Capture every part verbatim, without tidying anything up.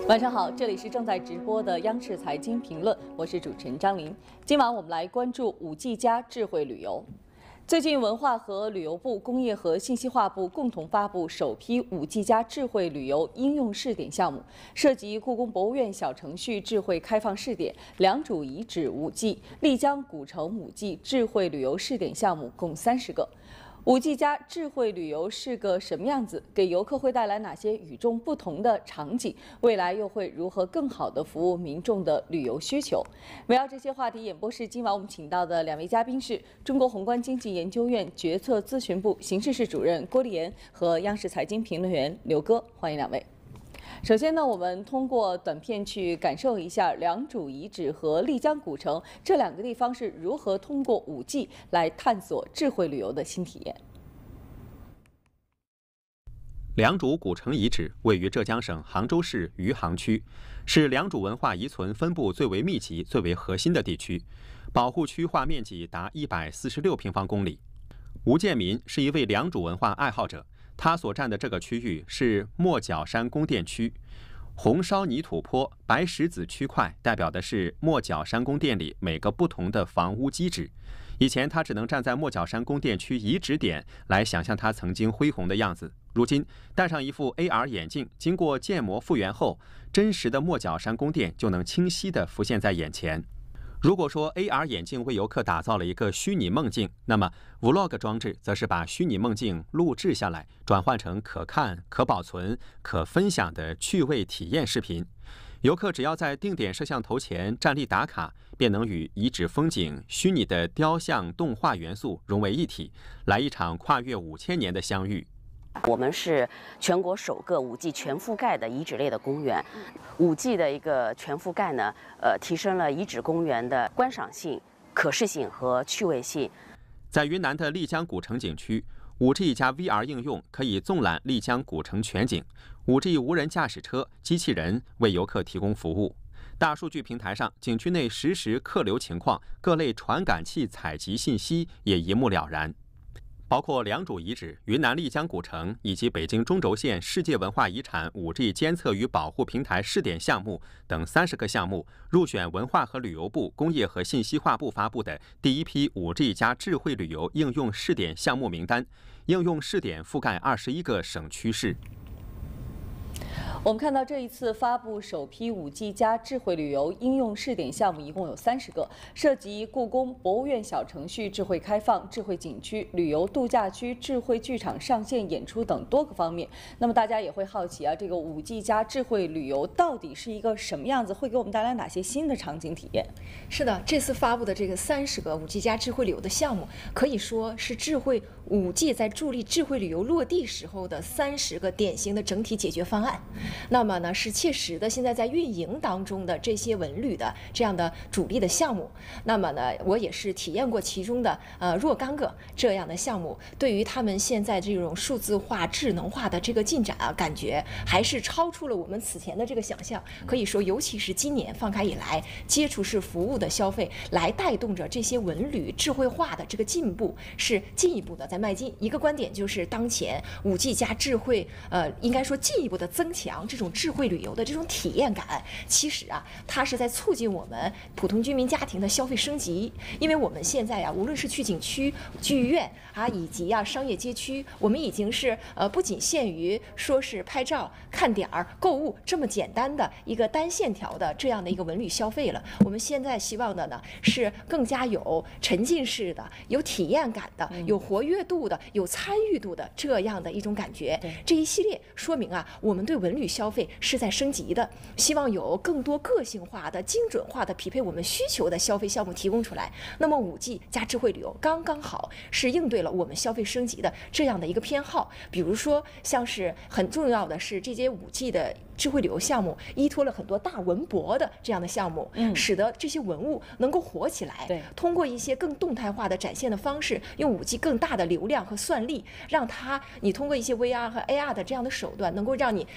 晚上好，这里是正在直播的央视财经评论，我是主持人张琳。今晚我们来关注五 G 加智慧旅游。最近，文化和旅游部、工业和信息化部共同发布首批五 G 加智慧旅游应用试点项目，涉及故宫博物院小程序智慧开放试点、良渚遗址五 G、丽江古城五 G 智慧旅游试点项目共三十个。五 G 加智慧旅游是个什么样子？给游客会带来哪些与众不同的场景？未来又会如何更好地服务民众的旅游需求？围绕这些话题，演播室今晚我们请到的两位嘉宾是中国宏观经济研究院决策咨询部形势室主任郭丽妍和央视财经评论员刘戈，欢迎两位。首先呢，我们通过短片去感受一下良渚遗址和丽江古城这两个地方是如何通过五 G 来探索智慧旅游的新体验。 良渚古城遗址位于浙江省杭州市余杭区，是良渚文化遗存分布最为密集、最为核心的地区，保护区划面积达一百四十六平方公里。吴建民是一位良渚文化爱好者。他所占的这个区域是莫角山宫殿区，红烧泥土坡、白石子区块代表的是莫角山宫殿里每个不同的房屋基址。以前他只能站在莫角山宫殿区遗址点来想象它曾经恢宏的样子，如今戴上一副 A R 眼镜，经过建模复原后，真实的莫角山宫殿就能清晰地浮现在眼前。如果说 A R 眼镜为游客打造了一个虚拟梦境，那么 Vlog 装置则是把虚拟梦境录制下来，转换成可看、可保存、可分享的趣味体验视频。游客只要在定点摄像头前站立打卡，便能与遗址风景、虚拟的雕像、动画元素融为一体，来一场跨越五千年的相遇。 我们是全国首个五 G 全覆盖的遗址类的公园。五 G 的一个全覆盖呢，呃，提升了遗址公园的观赏性、可视性和趣味性。 在云南的丽江古城景区， 五 G 加 V R 应用可以纵览丽江古城全景， 五 G 无人驾驶车、机器人为游客提供服务。大数据平台上，景区内实时客流情况、各类传感器采集信息也一目了然。包括良渚遗址、云南丽江古城以及北京中轴线世界文化遗产 五 G 监测与保护平台试点项目等三十个项目，入选文化和旅游部、工业和信息化部发布的第一批 五 G 加智慧旅游应用试点项目名单。应用试点覆盖二十一个省区市。 我们看到这一次发布首批五 G 加智慧旅游应用试点项目一共有三十个，涉及故宫博物院小程序智慧开放、智慧景区、旅游度假区、智慧剧场上线演出等多个方面。那么大家也会好奇啊，这个五 G 加智慧旅游到底是一个什么样子？会给我们带来哪些新的场景体验？ 是的，这次发布的这个三十个五 G 加智慧旅游的项目，可以说是智慧五 G 在助力智慧旅游落地时候的三十个典型的整体解决方案。那么呢，是切实的现在在运营当中的这些文旅的这样的主力的项目。那么呢，我也是体验过其中的呃若干个这样的项目，对于他们现在这种数字化、智能化的这个进展啊，感觉还是超出了我们此前的这个想象。可以说，尤其是今年放开以来，接触式服务的消费来带动着这些文旅智慧化的这个进步，是进一步的在迈进。一个观点就是，当前五 G 加智慧，呃，应该说进一步的增强这种智慧旅游的这种体验感。其实啊，它是在促进我们普通居民家庭的消费升级。因为我们现在呀、啊，无论是去景区、剧院啊，以及啊商业街区，我们已经是呃不仅限于说是拍照、看点儿、购物这么简单的一个单线条的这样的一个文旅消费了。我们现在希望的呢，是更加有沉浸式的、有体验感的、有活跃度的、有参与度的这样的一种感觉。这一系列说明啊，我们对文旅消费是在升级的，希望有更多个性化的、精准化的、匹配我们需求的消费项目提供出来。那么五 G 加智慧旅游刚刚好是应对了我们消费升级的这样的一个偏好。比如说，像是很重要的是这些五 G 的智慧旅游项目依托了很多大文博的这样的项目，嗯，使得这些文物能够活起来。对，通过一些更动态化的展现的方式，用五 G 更大的流量和算力，让它你通过一些 V R 和 A R 的这样的手段，能够让你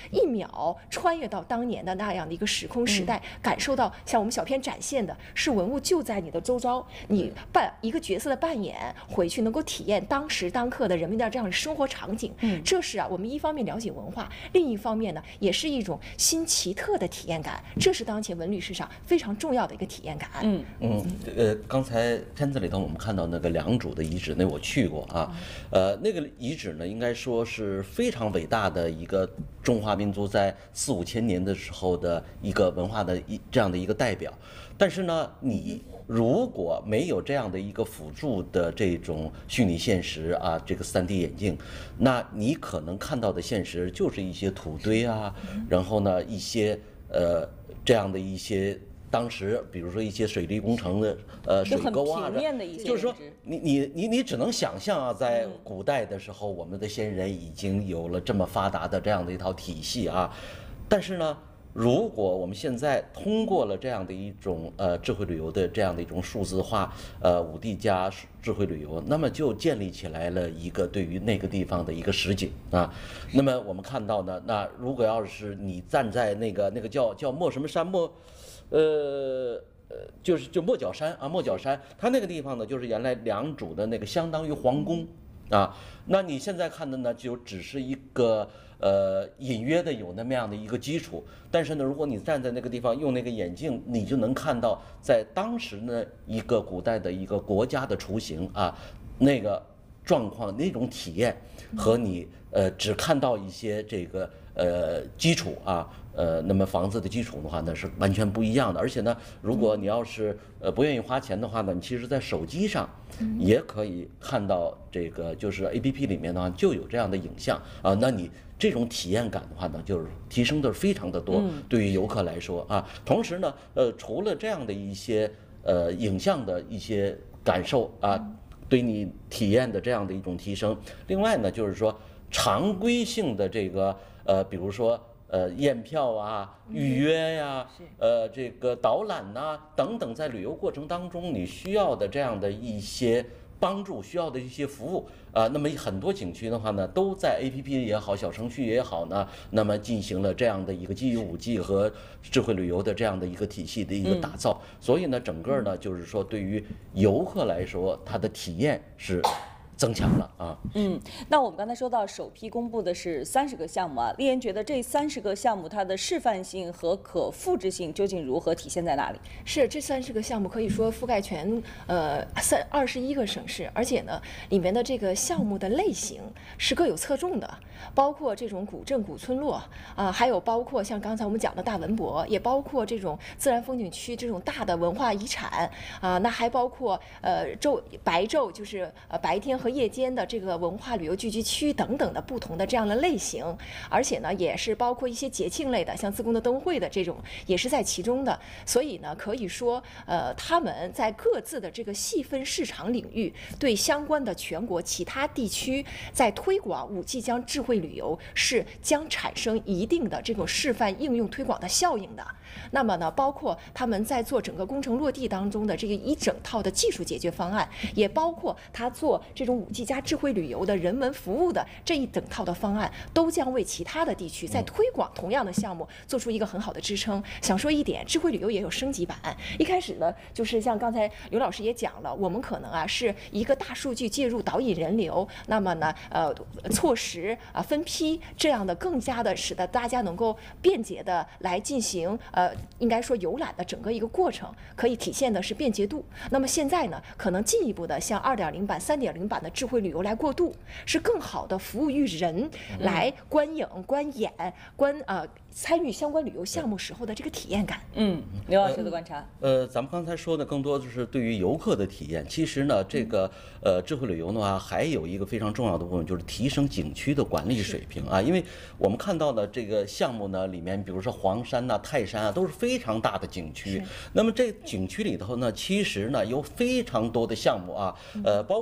一秒穿越到当年的那样的一个时空时代，感受到像我们小片展现的是文物就在你的周遭，你扮一个角色的扮演回去能够体验当时当刻的人们的这样的生活场景。嗯，这是啊，我们一方面了解文化，另一方面呢，也是一种新奇特的体验感，这是当前文旅市场非常重要的一个体验感。 嗯嗯，呃，刚才片子里头我们看到那个良渚的遗址，那我去过啊，呃，那个遗址呢，应该说是非常伟大的一个中华民族在四五千年的时候的一个文化的一这样的一个代表。但是呢，你如果没有这样的一个辅助的这种虚拟现实啊，这个 三 D 眼镜，那你可能看到的现实就是一些土堆啊，然后呢一些呃这样的一些。当时，比如说一些水利工程的呃水沟啊，就是说你你你你只能想象啊，在古代的时候，我们的先人已经有了这么发达的这样的一套体系啊。但是呢，如果我们现在通过了这样的一种呃智慧旅游的这样的一种数字化呃五 D 加智慧旅游，那么就建立起来了一个对于那个地方的一个实景啊。那么我们看到呢，那如果要是你站在那个那个叫叫莫什么山莫。呃呃，就是就莫角山啊，莫角山，它那个地方呢，就是原来良渚的那个相当于皇宫啊。那你现在看的呢，就只是一个呃隐约的有那么样的一个基础。但是呢，如果你站在那个地方用那个眼镜，你就能看到在当时呢一个古代的一个国家的雏形啊，那个状况那种体验和你呃只看到一些这个呃基础啊。呃，那么房子的基础的话呢是完全不一样的，而且呢，如果你要是呃不愿意花钱的话呢，你其实在手机上也可以看到这个，就是 A P P 里面呢就有这样的影像啊，那你这种体验感的话呢，就是提升的非常的多，对于游客来说啊。同时呢，呃，除了这样的一些呃影像的一些感受啊，对你体验的这样的一种提升，另外呢，就是说常规性的这个呃，比如说。呃，验票啊，预约呀、啊，呃，这个导览呐、啊、等等，在旅游过程当中你需要的这样的一些帮助，需要的一些服务啊、呃，那么很多景区的话呢，都在 A P P 也好，小程序也好呢，那么进行了这样的一个基于五 G 和智慧旅游的这样的一个体系的一个打造，嗯、所以呢，整个呢就是说，对于游客来说，它的体验是。增强了啊， 嗯，那我们刚才说到首批公布的是三十个项目啊，丽妍觉得这三十个项目它的示范性和可复制性究竟如何体现在哪里？ 是这三十个项目可以说覆盖全呃三二十一个省市，而且呢里面的这个项目的类型是各有侧重的，包括这种古镇古村落啊，还有包括像刚才我们讲的大文博，也包括这种自然风景区这种大的文化遗产啊，那还包括呃昼白昼就是呃白天和夜间的这个文化旅游聚集区等等的不同的这样的类型，而且呢也是包括一些节庆类的，像自贡的灯会的这种也是在其中的。所以呢，可以说，呃，他们在各自的这个细分市场领域，对相关的全国其他地区在推广五 G 将智慧旅游是将产生一定的这种示范应用推广的效应的。那么呢，包括他们在做整个工程落地当中的这个一整套的技术解决方案，也包括他做这种五 G 加智慧旅游的人文服务的这一整套的方案，都将为其他的地区在推广同样的项目做出一个很好的支撑。想说一点，智慧旅游也有升级版。一开始呢，就是像刚才刘老师也讲了，我们可能啊是一个大数据介入导引人流，那么呢，呃，错时啊分批这样的，更加的使得大家能够便捷的来进行呃。呃，应该说游览的整个一个过程，可以体现的是便捷度。那么现在呢，可能进一步的向二点零版、三点零版的智慧旅游来过渡，是更好的服务于人来观影、观演、观呃参与相关旅游项目时候的这个体验感。 嗯，刘老师的观察。 呃，咱们刚才说的更多的是对于游客的体验。其实呢，这个呃智慧旅游的话，还有一个非常重要的部分，就是提升景区的管理水平啊。因为我们看到的这个项目呢，里面比如说黄山呐、泰山啊，都是非常大的景区。那么这景区里头呢，其实呢有非常多的项目啊，呃，包括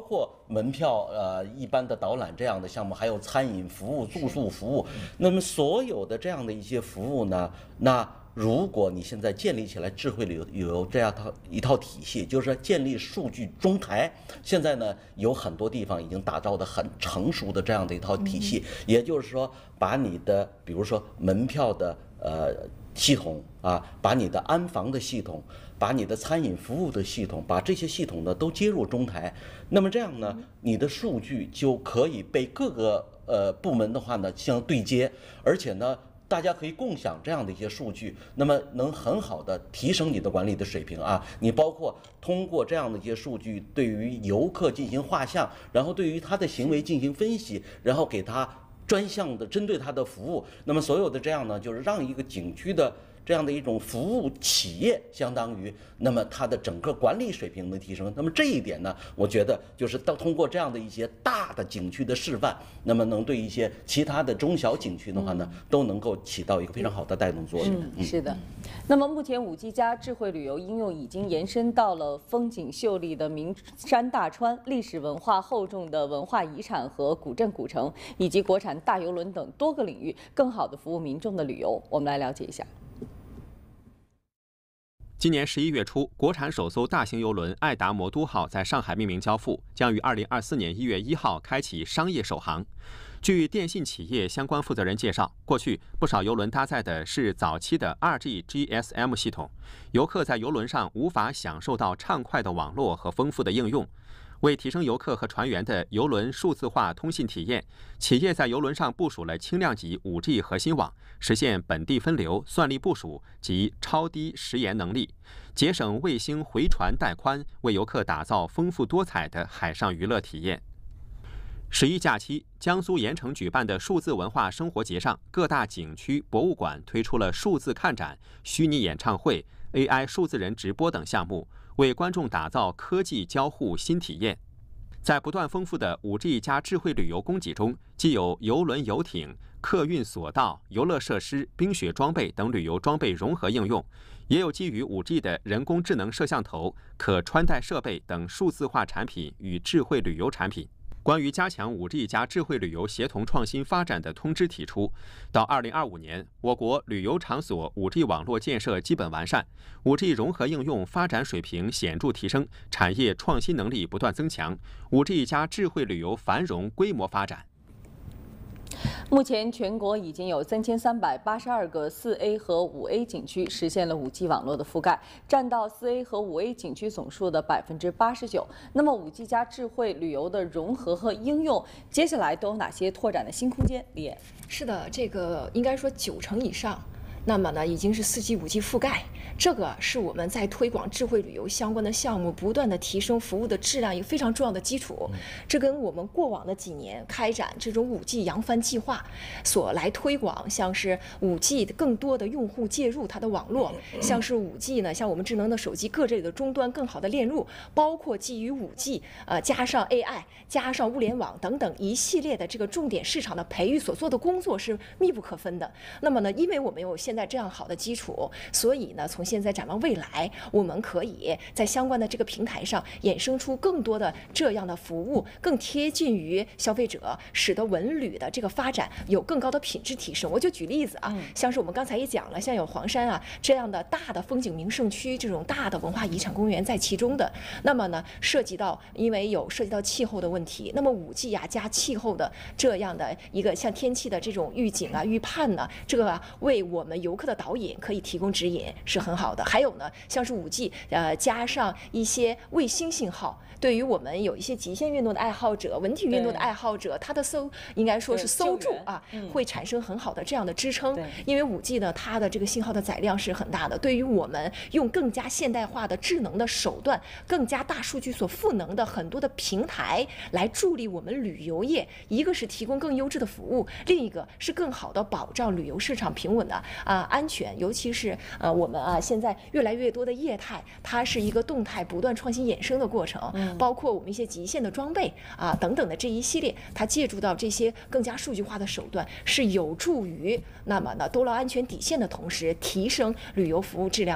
门票、呃一般的导览这样的项目，还有餐饮服务、住宿服务。那么所有的这样的一些服务呢，那如果你现在建立起来智慧旅游旅游这样套一套体系，就是建立数据中台。现在呢，有很多地方已经打造的很成熟的这样的一套体系，也就是说，把你的比如说门票的呃系统啊，把你的安防的系统，把你的餐饮服务的系统，把这些系统呢都接入中台。那么这样呢，你的数据就可以被各个呃部门的话呢相对接，而且呢。大家可以共享这样的一些数据，那么能很好的提升你的管理的水平啊。你包括通过这样的一些数据，对于游客进行画像，然后对于他的行为进行分析，然后给他专项的针对他的服务。那么所有的这样呢，就是让一个景区的这样的一种服务企业，相当于那么它的整个管理水平的提升。那么这一点呢，我觉得就是到通过这样的一些大的景区的示范，那么能对一些其他的中小景区的话呢，都能够起到一个非常好的带动作用。 嗯，是的。那么目前五 G 加智慧旅游应用已经延伸到了风景秀丽的名山大川、历史文化厚重的文化遗产和古镇古城，以及国产大邮轮等多个领域，更好地服务民众的旅游。我们来了解一下。 今年十一月初，国产首艘大型邮轮爱达魔都号在上海命名交付，将于二零二四年一月一号开启商业首航。据电信企业相关负责人介绍，过去不少邮轮搭载的是早期的 二 G G S M 系统，游客在邮轮上无法享受到畅快的网络和丰富的应用。为提升游客和船员的邮轮数字化通信体验，企业在邮轮上部署了轻量级 五 G 核心网，实现本地分流、算力部署及超低时延能力，节省卫星回传带宽，为游客打造丰富多彩的海上娱乐体验。十一假期，江苏盐城举办的数字文化生活节上，各大景区、博物馆推出了数字看展、虚拟演唱会、A I 数字人直播等项目，为观众打造科技交互新体验。在不断丰富的 五 G 加智慧旅游供给中，既有邮轮、游艇、客运索道、游乐设施、冰雪装备等旅游装备融合应用，也有基于 五 G 的人工智能摄像头、可穿戴设备等数字化产品与智慧旅游产品。关于加强 五 G 加智慧旅游协同创新发展的通知提出，到二零二五年，我国旅游场所 五 G 网络建设基本完善， 五 G 融合应用发展水平显著提升，产业创新能力不断增强， 五 G 加智慧旅游繁荣规模发展。 目前，全国已经有三千三百八十二个四 A 和五 A 景区实现了 五 G 网络的覆盖，占到四 A 和五 A 景区总数的百分之八十九。那么，五 G 加智慧旅游的融合和应用，接下来都有哪些拓展的新空间？李岩， 是的，这个应该说九成以上。那么呢，已经是四 G、五 G 覆盖，这个是我们在推广智慧旅游相关的项目，不断的提升服务的质量一个非常重要的基础。这跟我们过往的几年开展这种五 G 扬帆计划所来推广，像是五 G 更多的用户介入它的网络，像是五 G 呢，像我们智能的手机各这里的终端更好的链路，包括基于五 G 呃加上 A I 加上物联网等等一系列的这个重点市场的培育所做的工作是密不可分的。那么呢，因为我们有现在这样好的基础，所以呢，从现在展望未来，我们可以在相关的这个平台上衍生出更多的这样的服务，更贴近于消费者，使得文旅的这个发展有更高的品质提升。我就举例子啊，像是我们刚才也讲了，像有黄山啊这样的大的风景名胜区，这种大的文化遗产公园在其中的，那么呢，涉及到因为有涉及到气候的问题，那么五 G 呀加气候的这样的一个像天气的这种预警啊、预判呢，这个、啊、为我们游客的导引可以提供指引是很好的。还有呢，像是五 G 呃加上一些卫星信号，对于我们有一些极限运动的爱好者、文体运动的爱好者，他的搜应该说是搜助啊，嗯、会产生很好的这样的支撑。因为五 G 呢，它的这个信号的载量是很大的，对于我们用更加现代化的智能的手段、更加大数据所赋能的很多的平台来助力我们旅游业，一个是提供更优质的服务，另一个是更好的保障旅游市场平稳的啊安全，尤其是呃我们啊现在越来越多的业态，它是一个动态不断创新衍生的过程，嗯、包括我们一些极限的装备啊等等的这一系列，它借助到这些更加数据化的手段，是有助于那么呢多劳安全底线的同时，提升旅游服务质量的。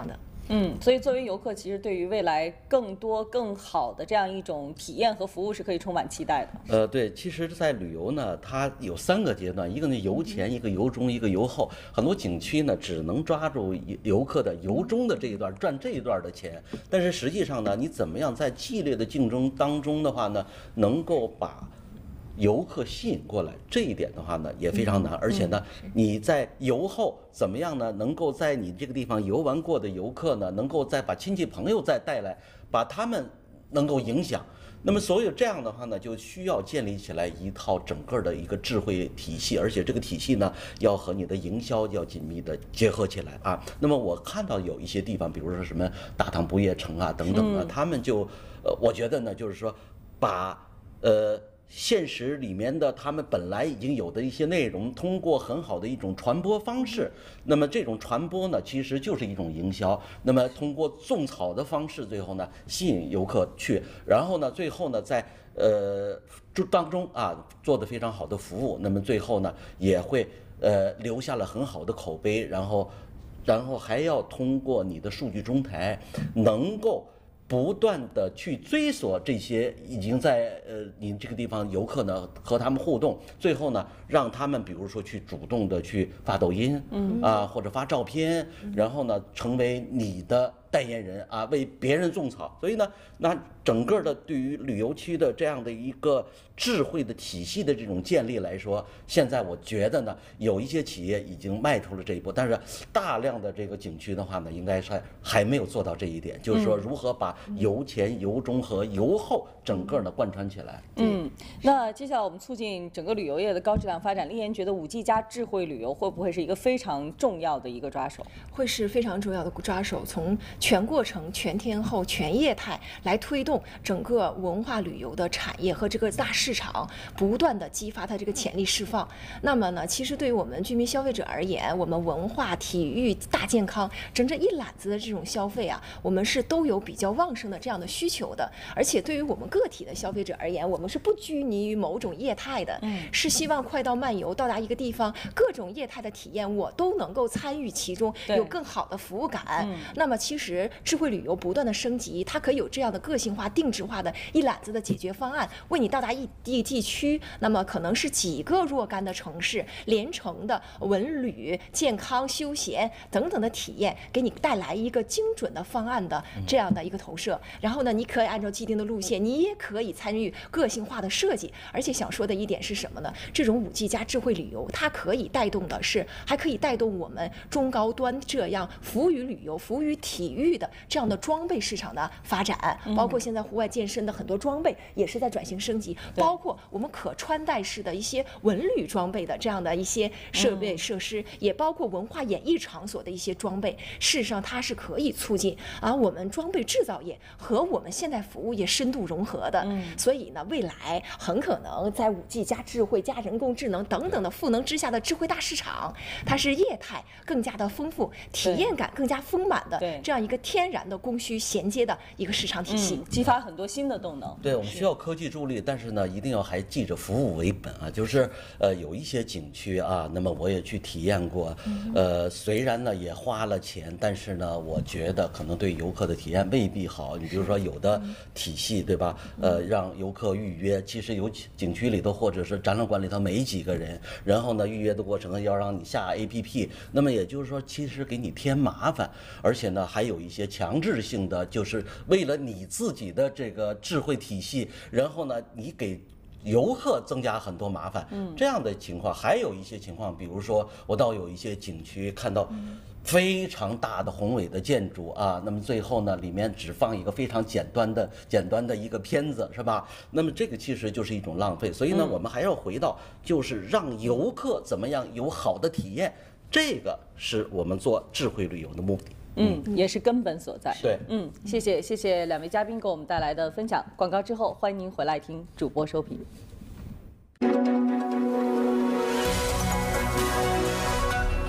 嗯，所以作为游客，其实对于未来更多更好的这样一种体验和服务是可以充满期待的。 呃，对，其实，在旅游呢，它有三个阶段，一个呢游前，一个游中，一个游后。很多景区呢，只能抓住游客的游中的这一段，赚这一段的钱。但是实际上呢，你怎么样在激烈的竞争当中的话呢，能够把游客吸引过来，这一点的话呢也非常难，而且呢，你在游后怎么样呢？能够在你这个地方游玩过的游客呢，能够再把亲戚朋友再带来，把他们能够影响。那么所有这样的话呢，就需要建立起来一套整个的一个智慧体系，而且这个体系呢，要和你的营销要紧密的结合起来啊。那么我看到有一些地方，比如说什么大唐不夜城啊等等的，他们就呃，我觉得呢，就是说把呃。现实里面的他们本来已经有的一些内容，通过很好的一种传播方式，那么这种传播呢，其实就是一种营销。那么通过种草的方式，最后呢吸引游客去，然后呢，最后呢在呃当中啊做得非常好的服务，那么最后呢也会呃留下了很好的口碑，然后然后还要通过你的数据中台能够不断的去追索这些已经在呃你这个地方游客呢和他们互动，最后呢让他们比如说去主动的去发抖音，嗯啊或者发照片，然后呢成为你的代言人啊，为别人种草。所以呢，那整个的对于旅游区的这样的一个智慧的体系的这种建立来说，现在我觉得呢，有一些企业已经迈出了这一步，但是大量的这个景区的话呢，应该是还没有做到这一点，就是说如何把游前、游中和游后整个呢贯穿起来。 嗯，那接下来我们促进整个旅游业的高质量发展，丽妍觉得五 G 加智慧旅游会不会是一个非常重要的一个抓手？ 会是非常重要的抓手，从全过程、全天候、全业态来推动整个文化旅游的产业和这个大市场，不断的激发它这个潜力释放。那么呢，其实对于我们居民消费者而言，我们文化、体育、大健康，整整一揽子的这种消费啊，我们是都有比较旺盛的这样的需求的。而且对于我们个体的消费者而言，我们是不拘泥于某种业态的，嗯，是希望快到漫游，到达一个地方，各种业态的体验我都能够参与其中，有更好的服务感。嗯、那么其实智慧旅游不断的升级，它可以有这样的个性化、定制化的一揽子的解决方案，为你到达一地地区，那么可能是几个若干的城市连城的文旅、健康、休闲等等的体验，给你带来一个精准的方案的这样的一个投射。然后呢，你可以按照既定的路线，你也可以参与个性化的设计。而且想说的一点是什么呢？这种五 G 加智慧旅游，它可以带动的是，还可以带动我们中高端这样服务于旅游、服务于体育的这样的装备市场的发展，包括现在户外健身的很多装备也是在转型升级，包括我们可穿戴式的一些文旅装备的这样的一些设备设施，也包括文化演艺场所的一些装备。事实上，它是可以促进啊我们装备制造业和我们现代服务业深度融合的。所以呢，未来很可能在五 G 加智慧加人工智能等等的赋能之下的智慧大市场，它是业态更加的丰富，体验感更加丰满的这样一个天然的供需衔接的一个市场体系， 嗯、激发很多新的动能。 对，我们需要科技助力，但是呢，一定要还记着服务为本啊。就是呃，有一些景区啊，那么我也去体验过，呃，虽然呢也花了钱，但是呢，我觉得可能对游客的体验未必好。你比如说有的体系，对吧？呃，让游客预约，其实有景区里头或者是展览馆里头没几个人，然后呢，预约的过程要让你下 A P P， 那么也就是说，其实给你添麻烦，而且呢，还有一些强制性的，就是为了你自己的这个智慧体系，然后呢，你给游客增加很多麻烦。嗯，这样的情况，还有一些情况，比如说我到有一些景区看到非常大的宏伟的建筑啊，那么最后呢，里面只放一个非常简单的、简单的一个片子，是吧？那么这个其实就是一种浪费。所以呢，我们还要回到，就是让游客怎么样有好的体验，这个是我们做智慧旅游的目的。 嗯，也是根本所在。 对， 嗯，谢谢谢谢两位嘉宾给我们带来的分享。广告之后，欢迎您回来听主播收评。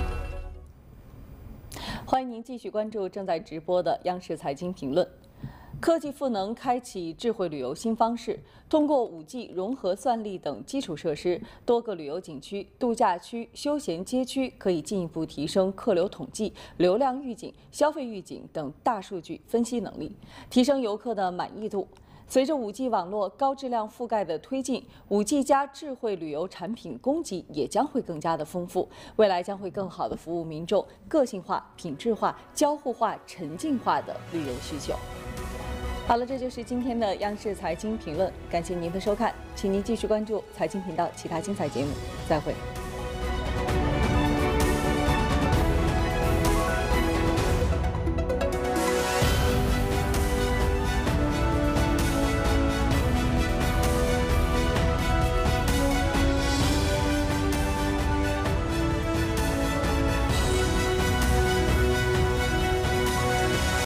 欢迎您继续关注正在直播的央视财经评论。 科技赋能开启智慧旅游新方式，通过 五 G 融合算力等基础设施，多个旅游景区、度假区、休闲街区可以进一步提升客流统计、流量预警、消费预警等大数据分析能力，提升游客的满意度。随着 五 G 网络高质量覆盖的推进， 五 G 加智慧旅游产品供给也将会更加的丰富，未来将会更好的服务民众个性化、品质化、交互化、沉浸化的旅游需求。好了，这就是今天的央视财经评论，感谢您的收看，请您继续关注财经频道其他精彩节目，再会。